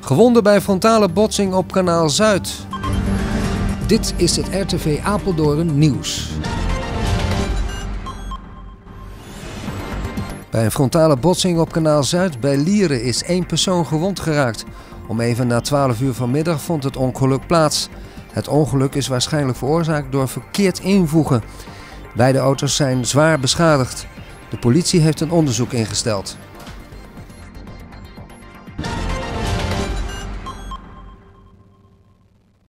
Gewonden bij frontale botsing op Kanaal Zuid. Dit is het RTV Apeldoorn nieuws. Bij een frontale botsing op Kanaal Zuid bij Lieren is 1 persoon gewond geraakt. Om even na 12 uur vanmiddag vond het ongeluk plaats. Het ongeluk is waarschijnlijk veroorzaakt door verkeerd invoegen. Beide auto's zijn zwaar beschadigd. De politie heeft een onderzoek ingesteld.